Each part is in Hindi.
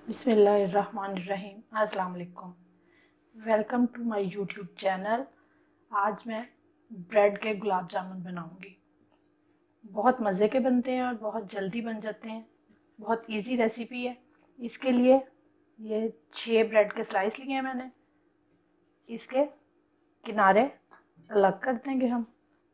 बिस्मिल्लाहिर्रहमानिर्रहीम। अस्सलाम वालेकुम। Welcome to my YouTube channel. आज मैं ब्रेड के गुलाब जामुन बनाऊंगी। बहुत मज़े के बनते हैं और बहुत जल्दी बन जाते हैं। बहुत इजी रेसिपी है। इसके लिए ये 6 ब्रेड के स्लाइस लिए हैं मैंने। इसके किनारे अलग कर देंगे हम।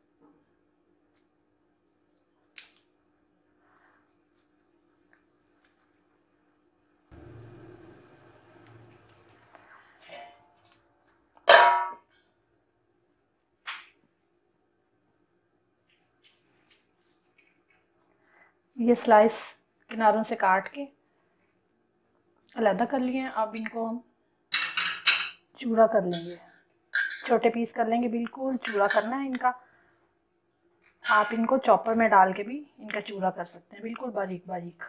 ये स्लाइस किनारों से काट के अलग कर लिए हैं। अब इनको हम चूरा कर लेंगे, छोटे पीस कर लेंगे। बिल्कुल चूरा करना है इनका। आप इनको चॉपर में डाल के भी इनका चूरा कर सकते हैं, बिल्कुल बारीक बारीक।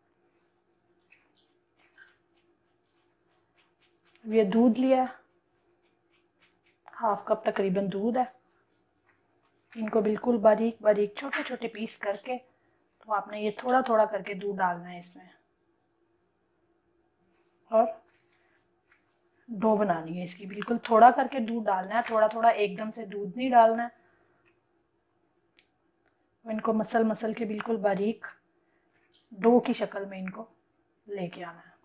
ये दूध लिया है, हाफ कप तकरीबन दूध है। इनको बिल्कुल बारीक बारीक छोटे छोटे पीस करके, तो आपने ये थोड़ा थोड़ा करके दूध डालना है इसमें। और डो बनानी है इसकी। बिल्कुल थोड़ा करके दूध डालना है, थोड़ा थोड़ा, एकदम से दूध नहीं डालना है। इनको मसल मसल के बिल्कुल बारीक डो की शक्ल में इनको लेके आना है।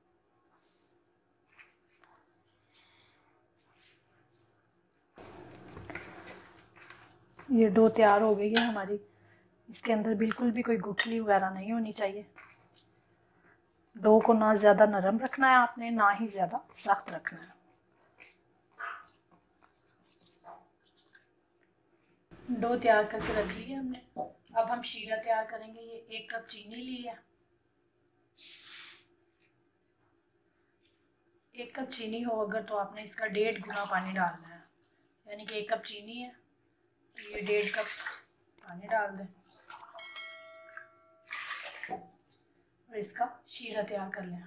ये डो तैयार हो गई है हमारी। इसके अंदर बिल्कुल भी कोई गुठली वगैरह नहीं होनी चाहिए। डो को ना ज़्यादा नरम रखना है आपने, ना ही ज़्यादा सख्त रखना है। डो तैयार करके रख ली है हमने। अब हम शीरा तैयार करेंगे। ये 1 कप चीनी ली है। 1 कप चीनी हो अगर, तो आपने इसका 1.5 गुना पानी डालना है। यानी कि 1 कप चीनी है तो ये 1.5 कप पानी डाल दें और इसका शीरा तैयार कर लें।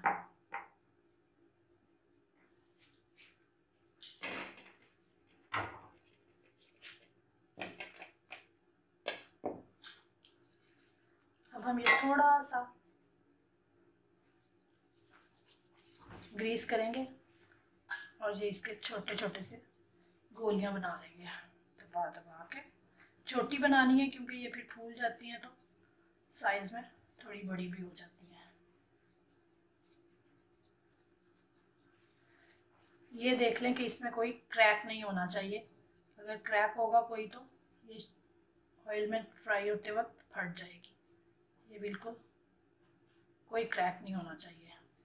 अब हम ये थोड़ा सा ग्रीस करेंगे और ये इसके छोटे छोटे से गोलियां बना लेंगे। दबा दबा के छोटी बनानी है, क्योंकि ये फिर फूल जाती हैं तो साइज में थोड़ी बड़ी भी हो जाती हैं। ये देख लें कि इसमें कोई क्रैक नहीं होना चाहिए। अगर क्रैक होगा कोई, तो ये ऑयल में फ्राई होते वक्त फट जाएगी। ये बिल्कुल कोई क्रैक नहीं होना चाहिए।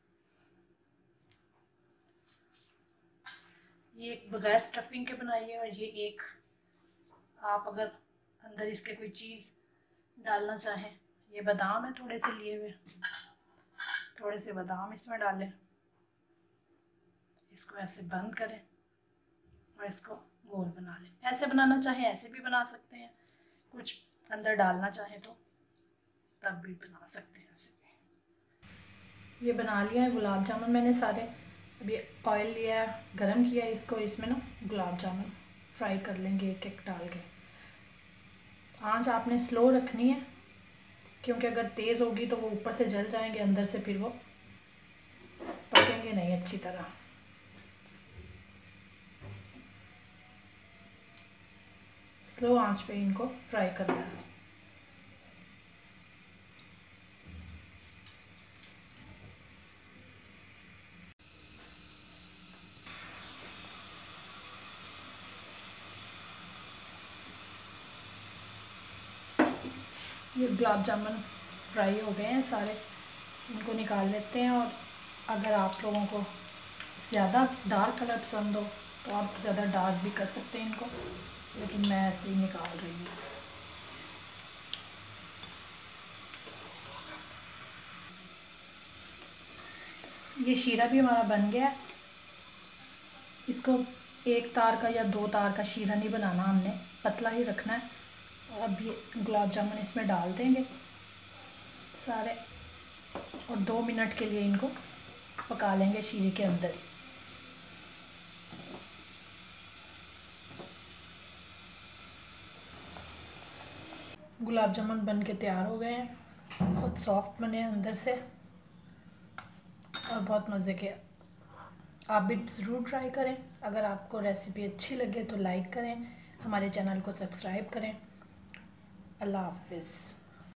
ये एक बगैर स्टफिंग के बनाई है। और ये एक, आप अगर अंदर इसके कोई चीज़ डालना चाहें, ये बादाम है थोड़े से लिए हुए, थोड़े से बादाम इसमें डालें। इसको ऐसे बंद करें और इसको गोल बना लें। ऐसे बनाना चाहें ऐसे भी बना सकते हैं, कुछ अंदर डालना चाहें तो तब भी बना सकते हैं ऐसे भी। ये बना लिया है गुलाब जामुन मैंने सारे। अभी ऑयल लिया है, गरम किया है इसको। इसमें ना गुलाब जामुन फ्राई कर लेंगे एक एक डाल के। आंच आपने स्लो रखनी है, क्योंकि अगर तेज़ होगी तो वो ऊपर से जल जाएंगे, अंदर से फिर वो पकेंगे नहीं अच्छी तरह। स्लो आंच पे इनको फ्राई करना है। ये गुलाब जामुन फ्राई हो गए हैं सारे, इनको निकाल लेते हैं। और अगर आप लोगों को ज़्यादा डार्क कलर पसंद हो तो आप ज़्यादा डार्क भी कर सकते हैं इनको, लेकिन मैं ऐसे ही निकाल रही हूँ। ये शीरा भी हमारा बन गया है। इसको 1 तार का या 2 तार का शीरा नहीं बनाना, हमने पतला ही रखना है। और अब ये गुलाब जामुन इसमें डाल देंगे सारे, और 2 मिनट के लिए इनको पका लेंगे शीरे के अंदर। गुलाब जामुन बन के तैयार हो गए हैं। बहुत सॉफ्ट बने हैं अंदर से। और बहुत मज़े के। आप भी ज़रूर ट्राई करें। अगर आपको रेसिपी अच्छी लगे तो लाइक करें, हमारे चैनल को सब्सक्राइब करें। अल्लाह हाफिज़।